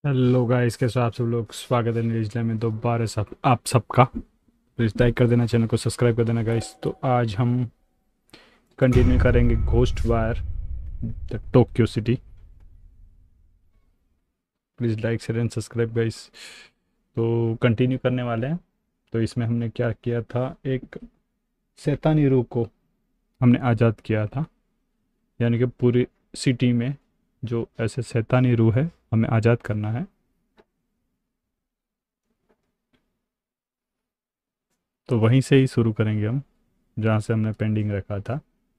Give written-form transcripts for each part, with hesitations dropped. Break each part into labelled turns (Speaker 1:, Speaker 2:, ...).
Speaker 1: Hello guys, कैसे हो आप सब लोग। स्वागत है न्यूज़ में दोबारा सब आप सबका। प्लीज़ लाइक कर देना, चैनल को सब्सक्राइब कर देना गाइस। तो आज हम कंटिन्यू करेंगे Ghost Wire the Tokyo city. Please like share and subscribe guys. तो कंटिन्यू करने वाले हैं। तो इसमें हमने क्या किया था, एक शैतानी रूह को हमने आज़ाद किया था। यानी कि पूरी सिटी में जो ऐसे शैतानी रूह है हमें आज़ाद करना है। तो वहीं से ही शुरू करेंगे हम, जहाँ से हमने पेंडिंग रखा था।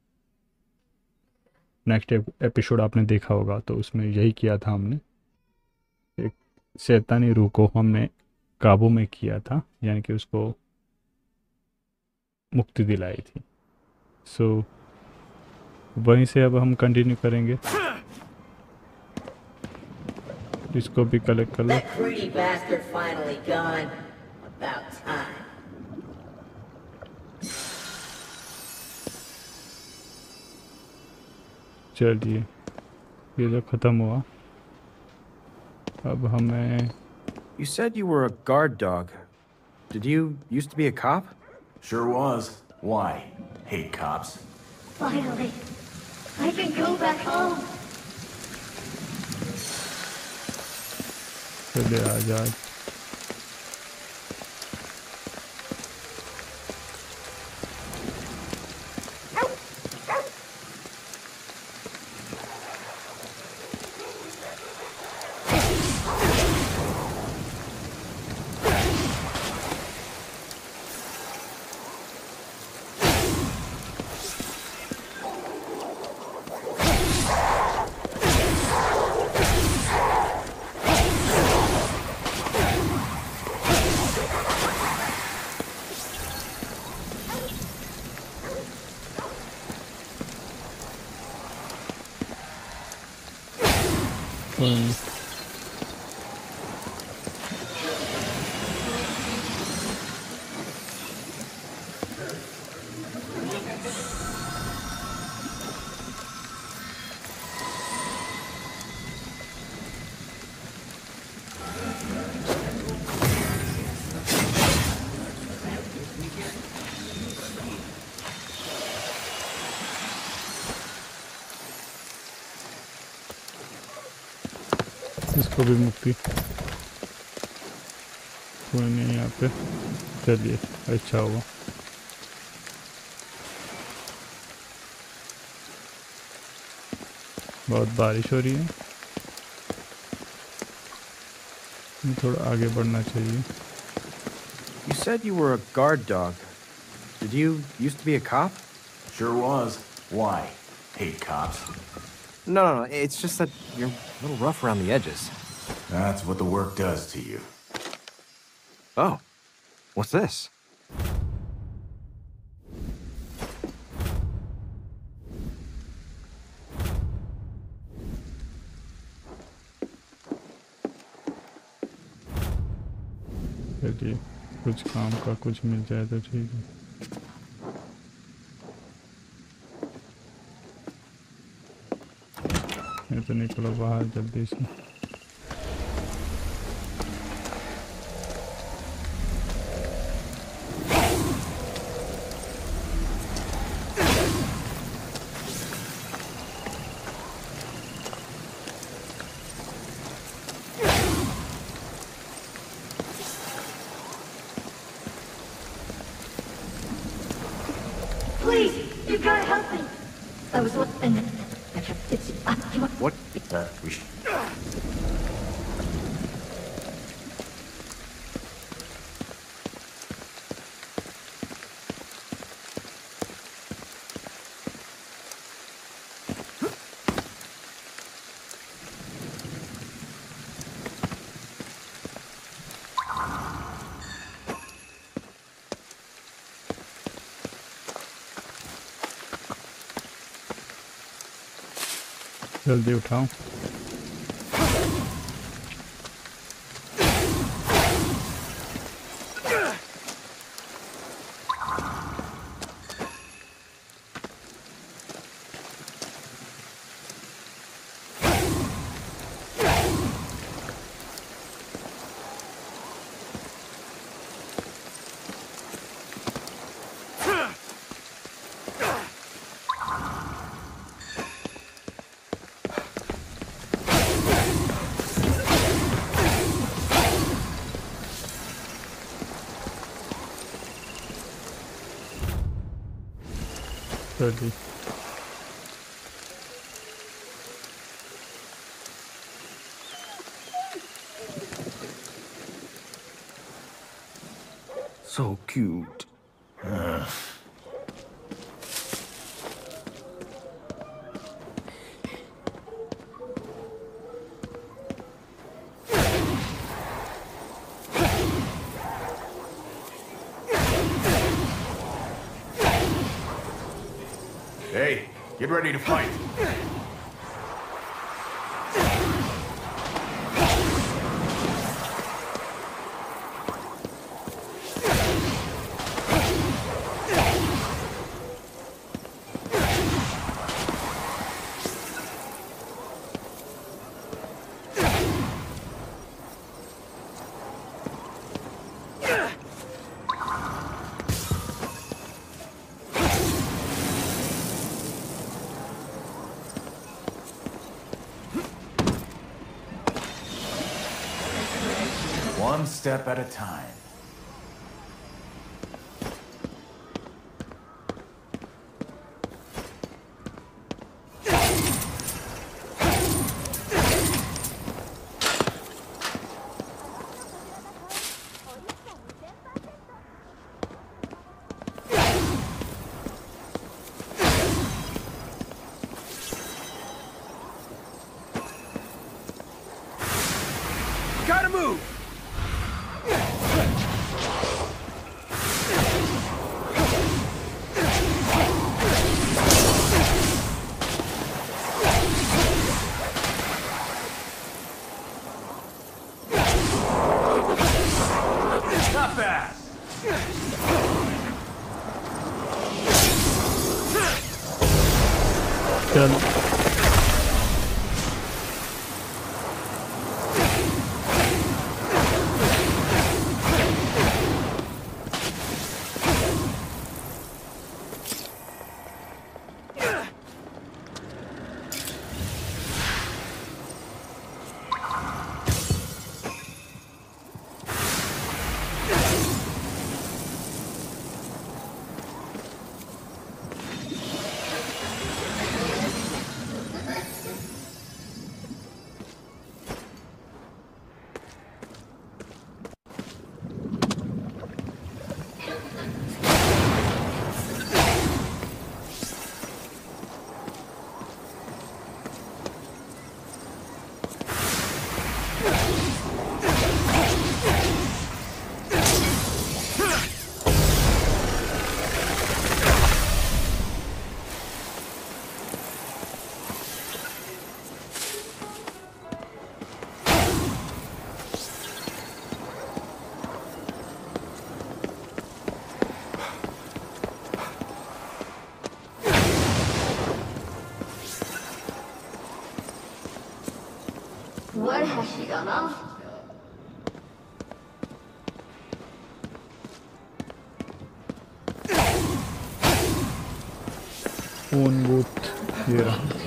Speaker 1: नेक्स्ट एपिसोड आपने देखा होगा, तो उसमें यही किया था हमने। एक शैतानी रूह को हमने काबू में किया था, यानी कि उसको मुक्ति दिलाई थी। सो वहीं से अब हम कंटिन्यू करेंगे। इसको भी कलेक्ट कर लो।
Speaker 2: That greedy bastard finally gone? About time.
Speaker 1: चलिए, ये जो ख़त्म हुआ, अब हमें
Speaker 3: You said you were a guard dog. Did you used to be a cop?
Speaker 4: Sure was. Why? Hate cops.
Speaker 5: Finally, I can go back home.
Speaker 1: चले आज़ाद। इसको भी मुक्ति कोई नहीं यहाँ पे। चलिए, अच्छा हुआ। बहुत बारिश हो रही है, थोड़ा आगे बढ़ना चाहिए।
Speaker 3: You said you were a guard dog. Did you used to be a cop?
Speaker 4: Sure was. Why? Hate cops.
Speaker 3: No. It's just that you're a little rough around the edges.
Speaker 4: That's what the work does to you.
Speaker 3: Oh, what's this?
Speaker 1: चलिए, कुछ काम का कुछ मिल जाए तो ठीक है। ये तो निकलो बाहर जल्दी से।
Speaker 5: Please, you gotta help me. I was and it's
Speaker 3: What?
Speaker 4: We should...
Speaker 1: जल्दी उठाओ। Really.
Speaker 3: So cute.
Speaker 4: Hey, get ready to fight. One step at a time.
Speaker 3: Gotta move!
Speaker 4: Not bad.
Speaker 1: चल
Speaker 5: 월하시だな。
Speaker 1: फोन बूथ ये रहा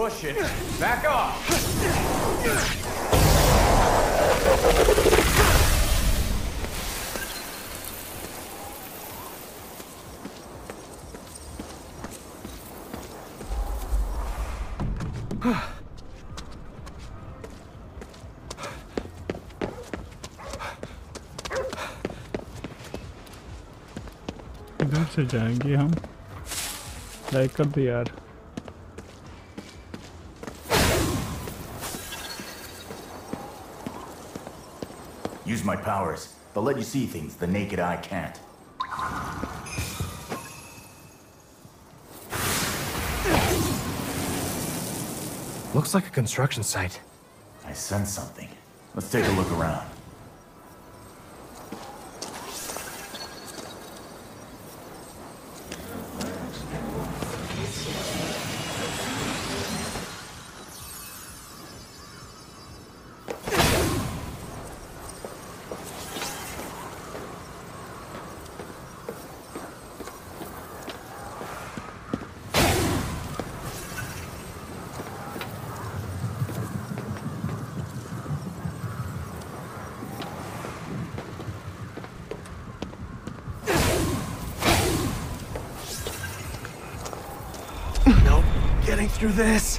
Speaker 4: push it. Back off!
Speaker 1: इधर से जाएंगे हम। Like कर दे यार।
Speaker 4: Use my powers. They'll let you see things the naked eye can't.
Speaker 3: Looks like a construction site.
Speaker 4: I sense something. Let's take a look around.
Speaker 3: Nope. Getting through this.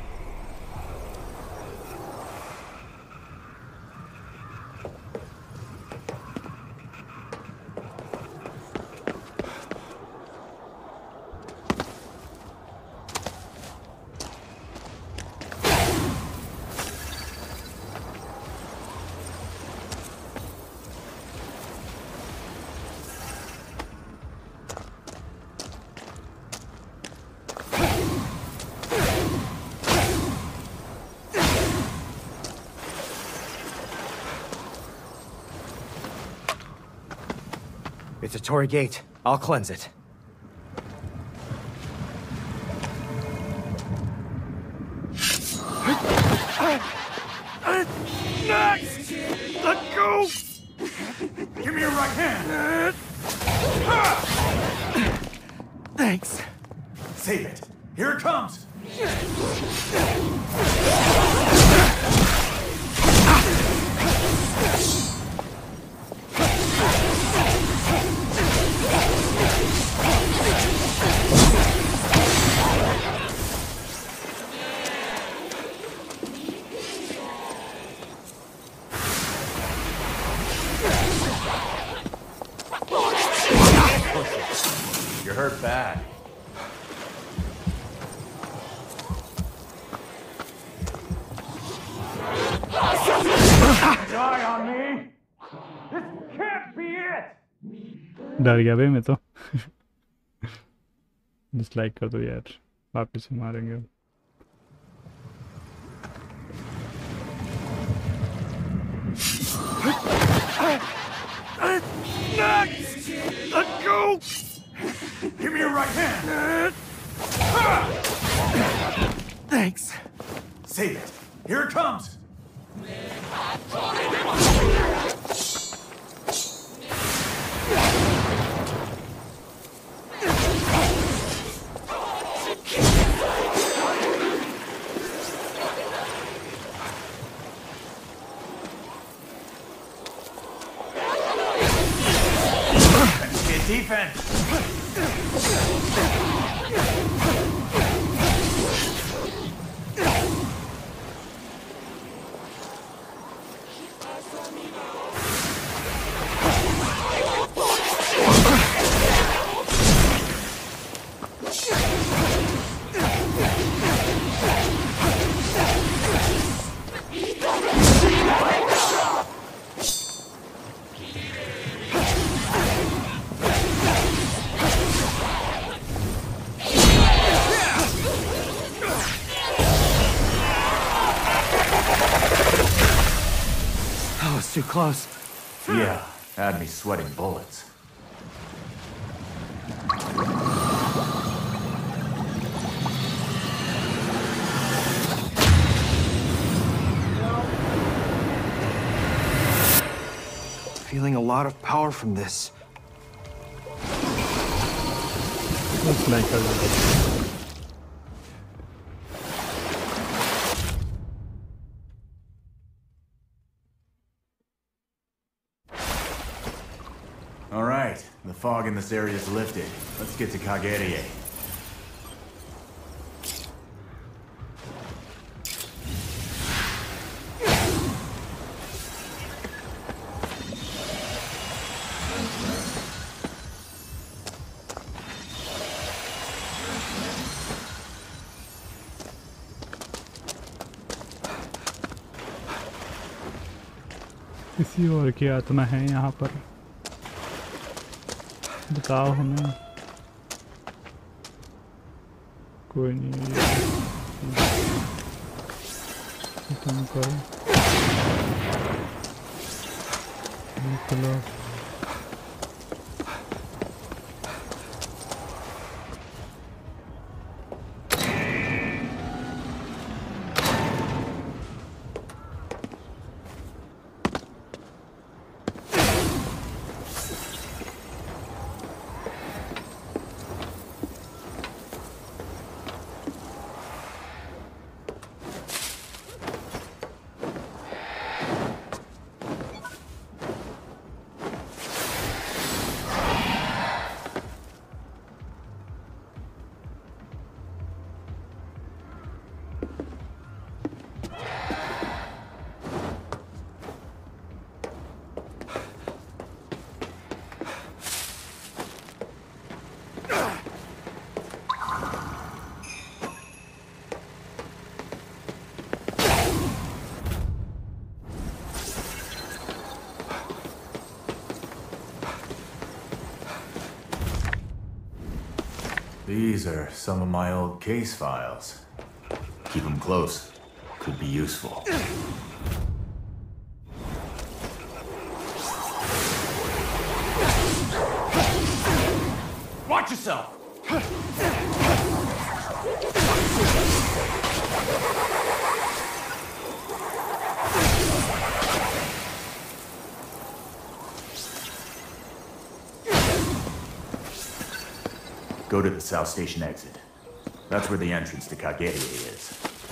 Speaker 3: It's a Torii gate. I'll cleanse it. Let go!
Speaker 4: Give me your right hand!
Speaker 3: Thanks.
Speaker 4: Save it! Here it comes! You're hurt bad. Die on me! This can't be it!
Speaker 1: डर गया भाई मैं तो। Dislike कर दो यार, वापस से मारेंगे।
Speaker 3: Let go!
Speaker 4: Give me your right hand!
Speaker 3: Thanks.
Speaker 4: Save it! Here it comes! Get defense!
Speaker 3: That was too close.
Speaker 4: Yeah, had me sweating bullets.
Speaker 3: Feeling a lot of power from this.
Speaker 1: Dislike कर दो।
Speaker 6: All right, the fog in this area is lifted. Let's get to Kagerie.
Speaker 1: किसी और की आत्मा है यहाँ पर, बताओ हमें। कोई नहीं, तुम करो, निकलो।
Speaker 6: These are some of my old case files. Keep them close. Could be useful.
Speaker 4: Watch yourself!
Speaker 6: Go to the South Station exit. That's where the entrance to Kagerie is.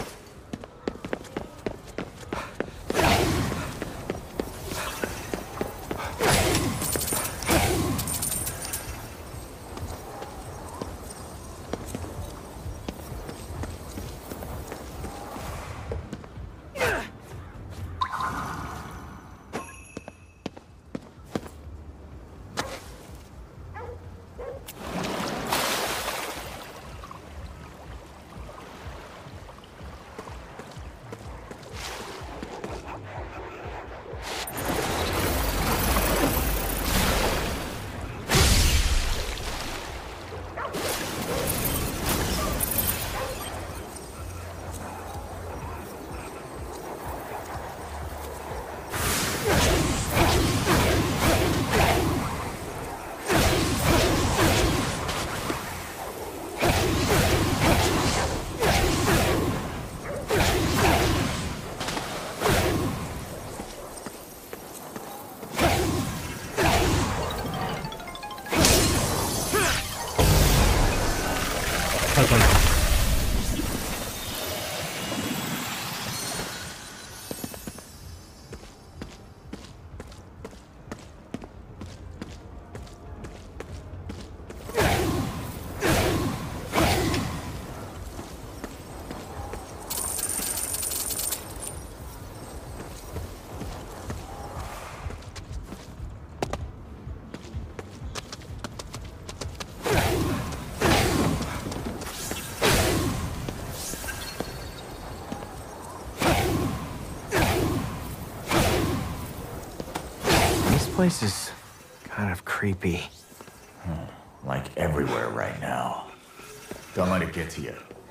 Speaker 3: This place is kind of creepy.
Speaker 6: Like everywhere right now. Don't let it get to you.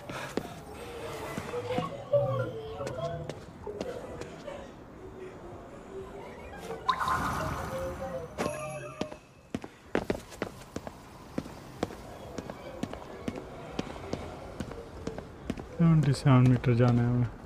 Speaker 1: Metre जाना है हमें।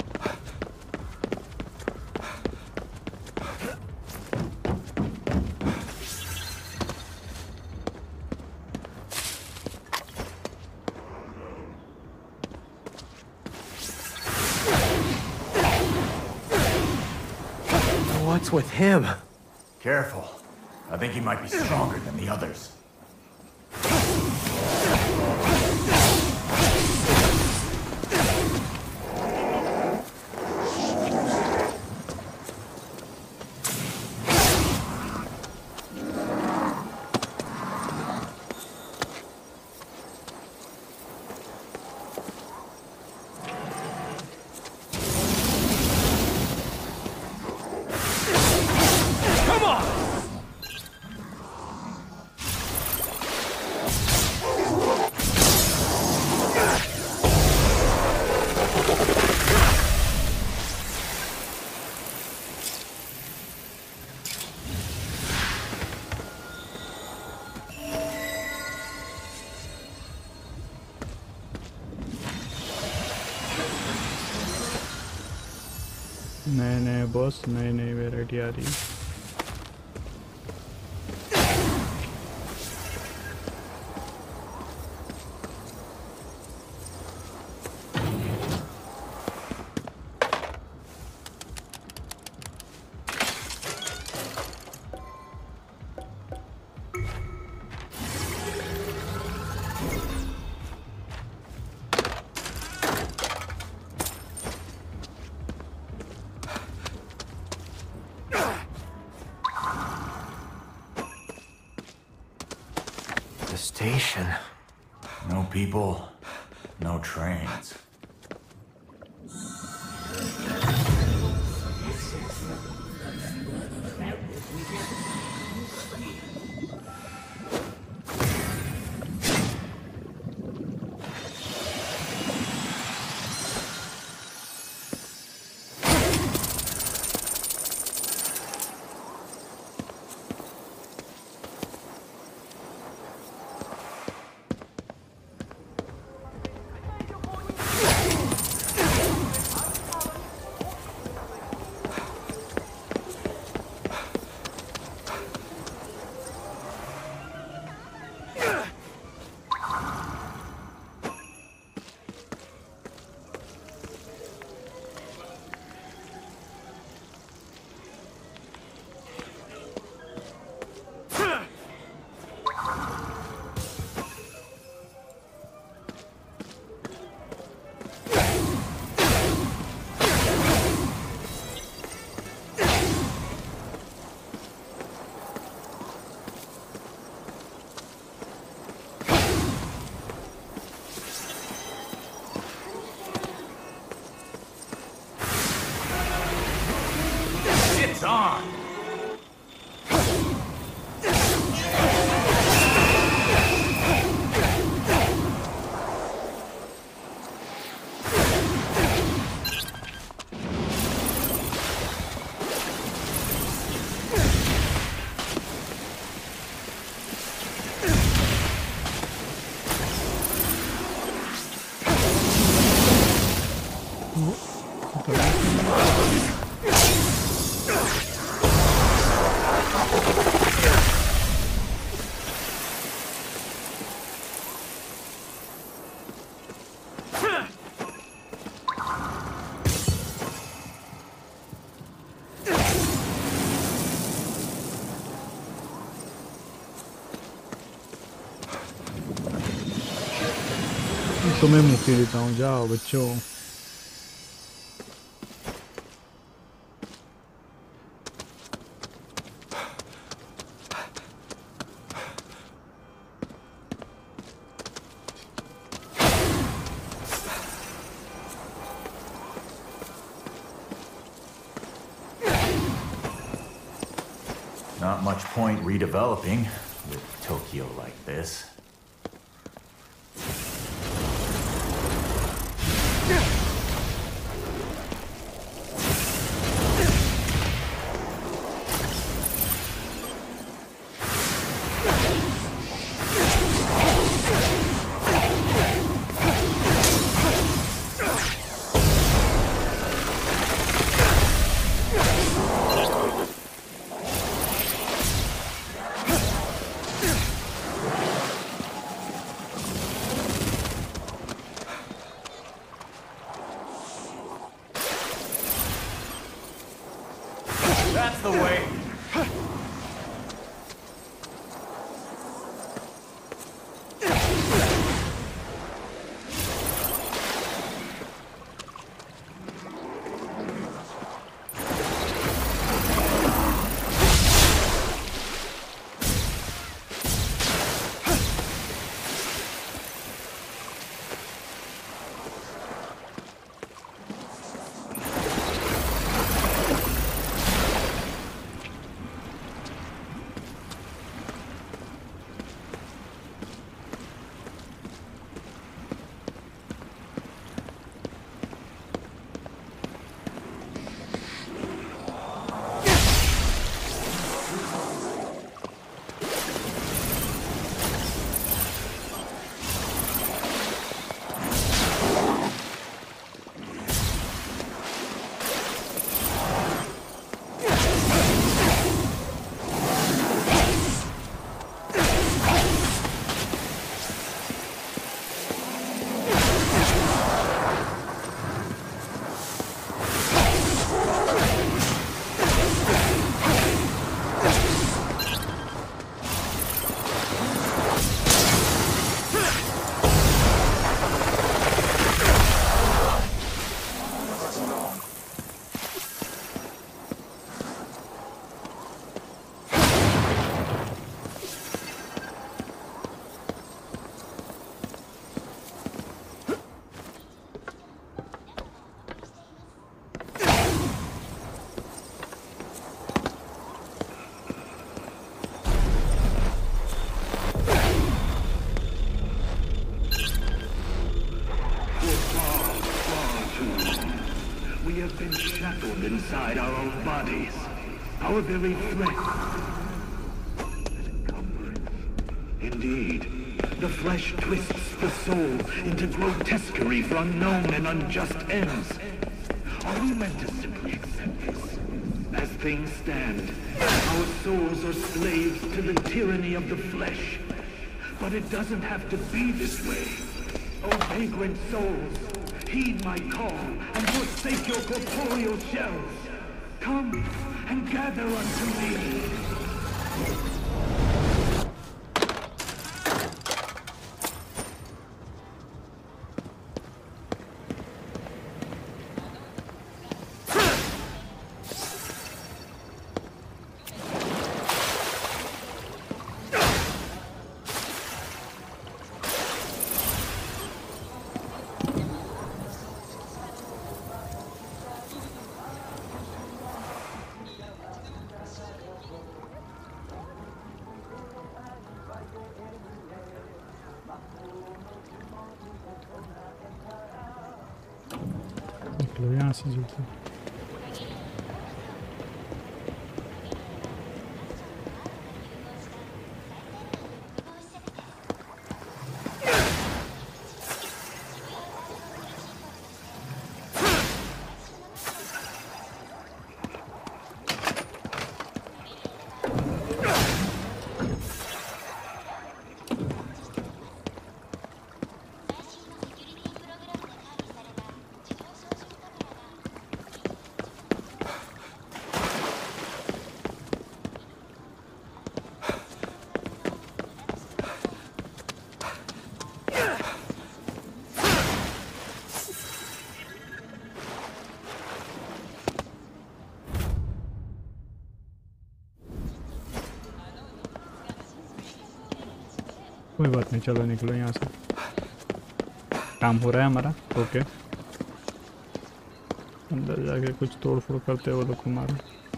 Speaker 3: What's with him?
Speaker 6: Careful. I think he might be stronger than the others.
Speaker 1: नए नए boss, नई नई variety आ रही है।
Speaker 3: The station.
Speaker 6: No people, no trains. It's on!
Speaker 1: तुम्हें मुक्ति देता हूँ, जाओ बच्चों।
Speaker 6: Not much point redeveloping with Tokyo like this. That's the way.
Speaker 7: stifled inside our own bodies. Our very flesh. Indeed, the flesh twists the soul into grotesquerie for unknown and unjust ends. Are we meant to simply accept this? As things stand, our souls are slaves to the tyranny of the flesh. But it doesn't have to be this way. O vagrant souls, heed my call and forsake your corporeal shells. Come and gather unto me.
Speaker 1: निकलो यहाँ से जल्दी। कोई बात नहीं, चलो निकलो यहाँ से। काम हो रहा है हमारा। ओके, अंदर जाके कुछ तोड़ फोड़ करते हो लोग को मारो।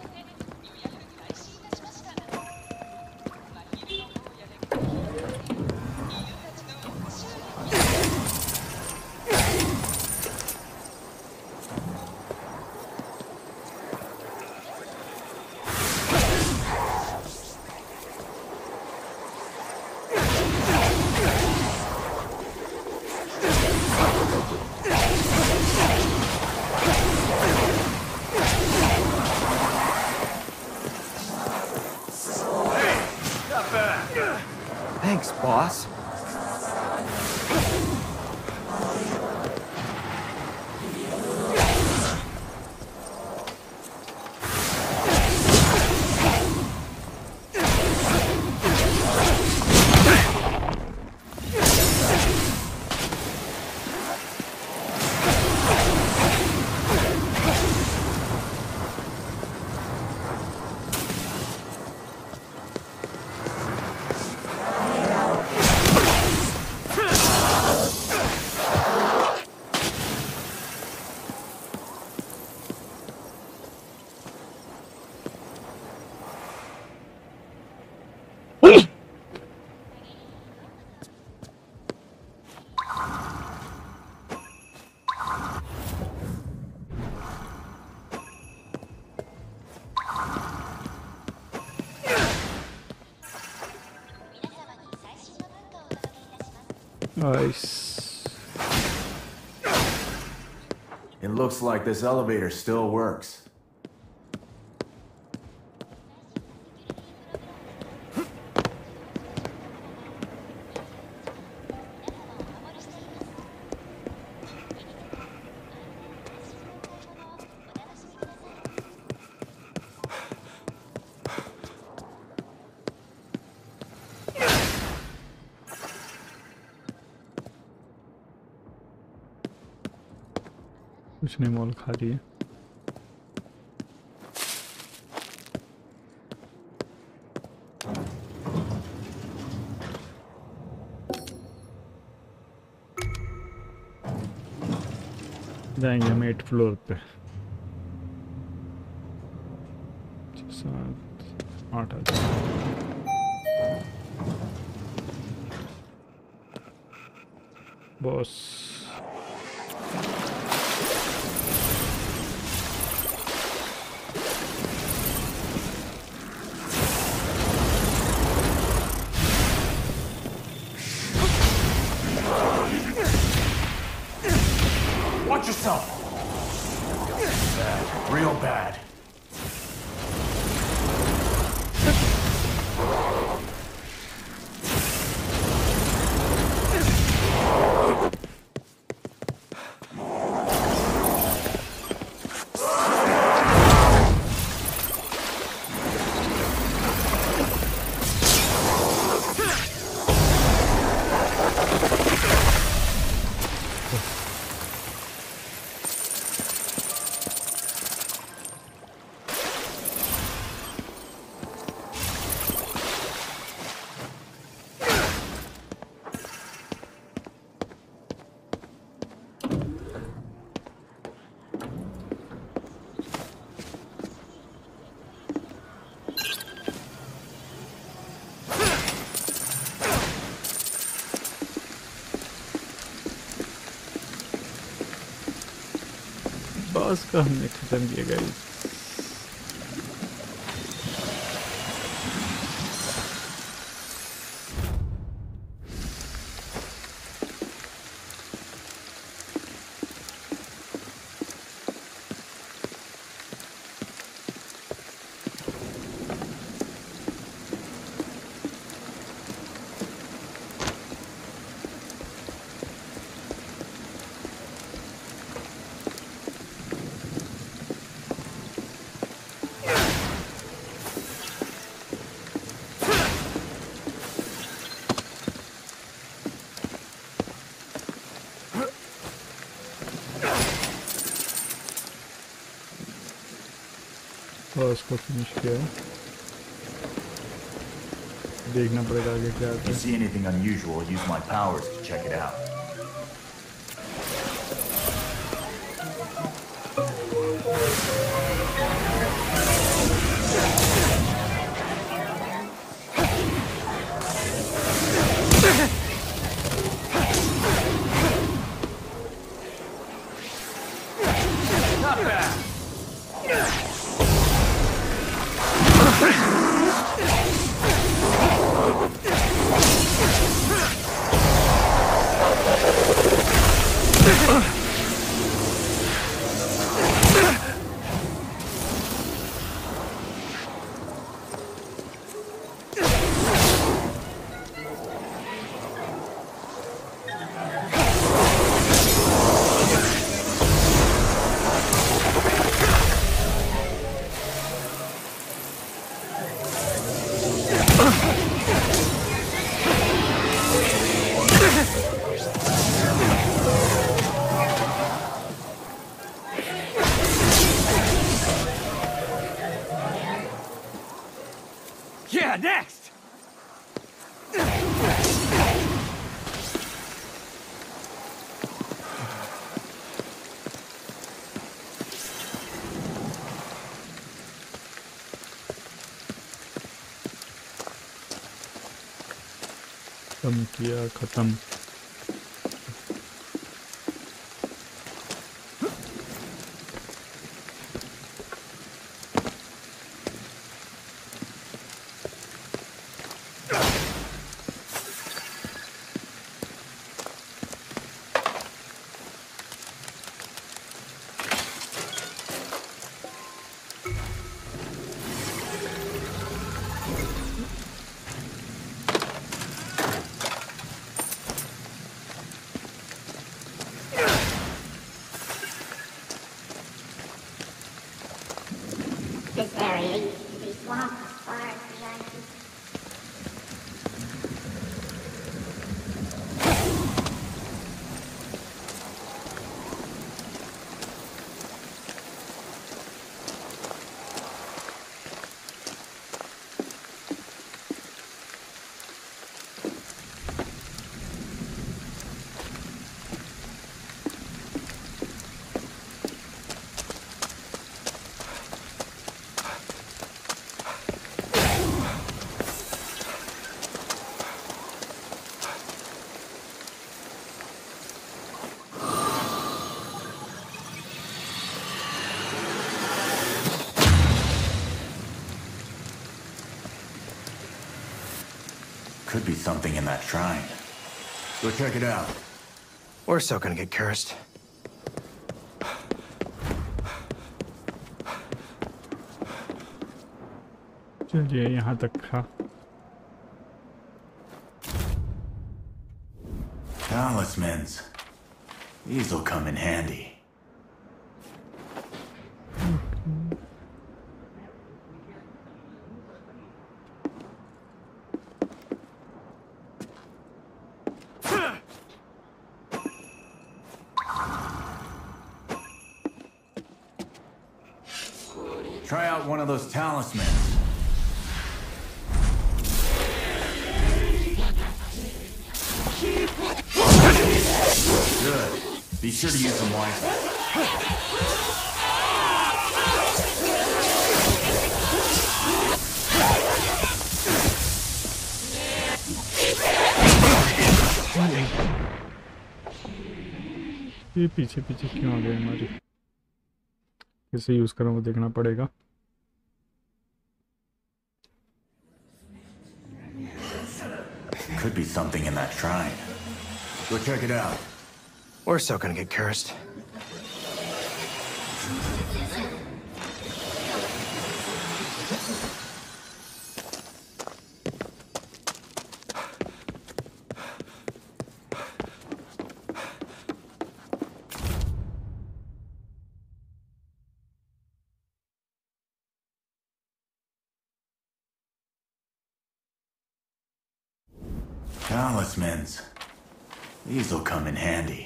Speaker 3: Thanks, boss.
Speaker 1: Nice.
Speaker 6: It looks like this elevator still works.
Speaker 1: कुछ नहीं, मॉल खाली है। जाएंगे हम 8th फ्लोर पे। 7 8 boss.
Speaker 6: Watch yourself! Bad. Real bad.
Speaker 1: Boss को हमने खत्म किया गाइस। बॉस को फिनिश किया है। देखना पड़ेगा आगे क्या
Speaker 6: If
Speaker 1: आता
Speaker 6: you
Speaker 1: है।
Speaker 6: see anything unusual, use my powers to check it out.
Speaker 4: Yeah, next!
Speaker 1: खत्म किया, खत्म।
Speaker 5: This area used to be swamp as far as the eye can see.
Speaker 6: Could be something in that shrine. Go check it out.
Speaker 3: We're so gonna get cursed.
Speaker 1: चलिए यहाँ तक था।
Speaker 6: Talismans. These'll come in handy. Try out one of those talismans. Good. Be sure to use them wisely.
Speaker 1: ये पीछे पीछे क्यों आ गए हमारे? कैसे यूज करूँ वो देखना पड़ेगा।
Speaker 6: Could be something in that shrine. Go check it out.
Speaker 3: We're so gonna get cursed.
Speaker 6: Talismans. These'll come in handy.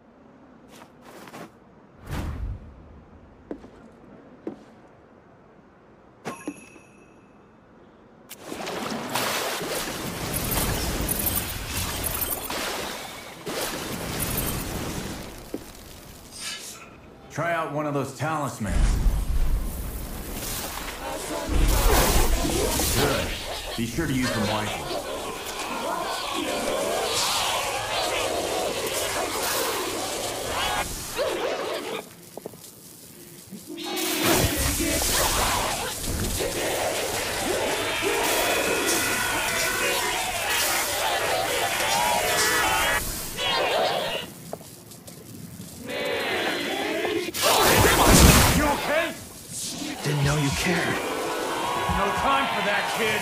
Speaker 6: Try out one of those talismans. Good. Be sure to use them wisely.
Speaker 4: You okay?
Speaker 3: Didn't know you cared.
Speaker 4: No time for that, kid.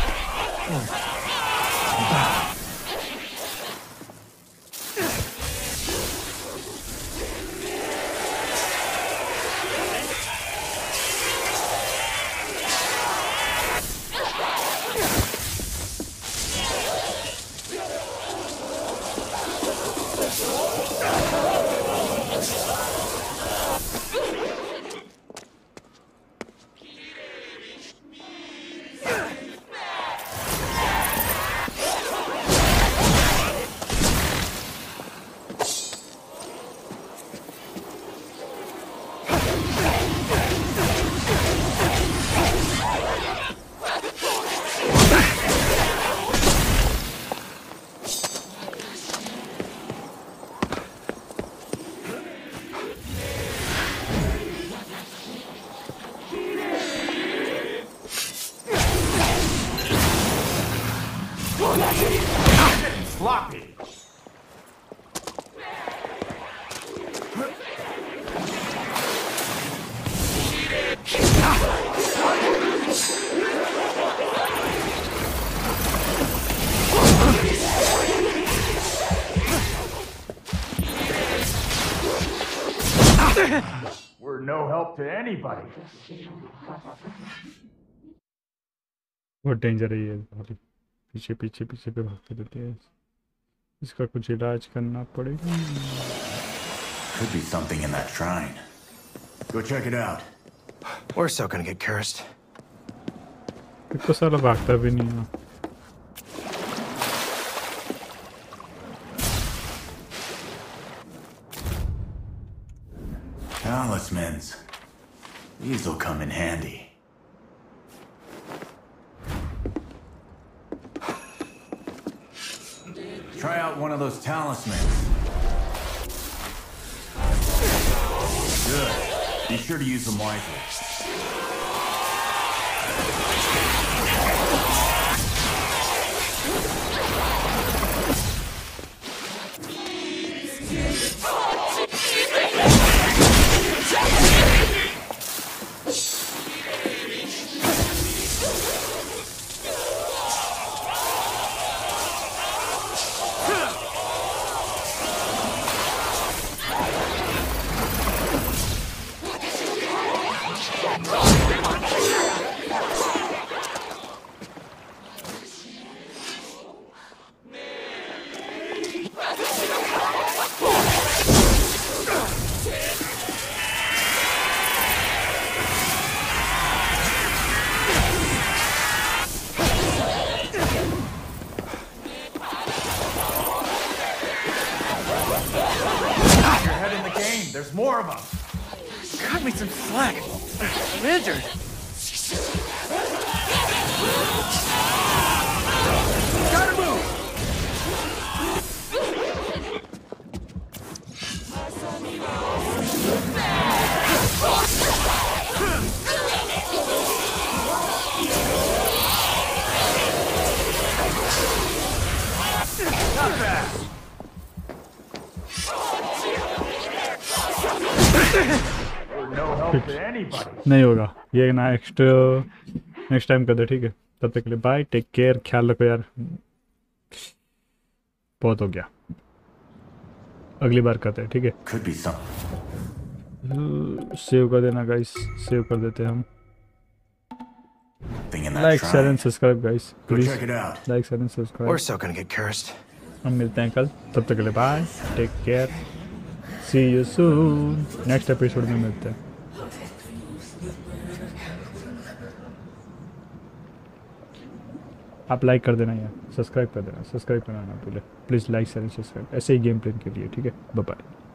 Speaker 4: Sloppy. We're no help to anybody.
Speaker 1: बहुत danger है ये। पीछे पीछे पीछे पे भागते रहते हैं। इसका कुछ इलाज करना पड़ेगा।
Speaker 6: Could be something in that shrine. Go check it out.
Speaker 3: We're so gonna get cursed.
Speaker 1: इसको साला भागता भी नहीं है।
Speaker 6: Talismans. These'll come in handy. Try out one of those talismans. Good. Be sure to use them wisely. There's more of them.
Speaker 3: Cut me some slack. I'm injured. Gotta move.
Speaker 4: Not bad. No help to anybody.
Speaker 1: नहीं होगा ये ना, next time कर दे, ठीक है? तब तक के लिए बाय, टेक केयर, ख्याल रखो यार, बहुत हो गया, अगली बार करते हैं, ठीक है?
Speaker 6: Could be something.
Speaker 1: सेव कर देना गाइस, सेव कर देते हैं हम।
Speaker 6: Thing in that
Speaker 1: like share and
Speaker 6: shrine.
Speaker 1: Subscribe guys,
Speaker 6: Go
Speaker 1: please
Speaker 6: check it out.
Speaker 1: Like share and
Speaker 3: We're
Speaker 1: subscribe.
Speaker 3: so gonna get cursed.
Speaker 1: हम मिलते हैं कल, तब तक के लिए bye, take care, see you soon, next episode में मिलते हैं। आप लाइक कर देना यार, सब्सक्राइब कर देना, सब्सक्राइब करना ना भूले please, like share and subscribe, ऐसे ही गेम प्ले के लिए, ठीक है? Bye bye.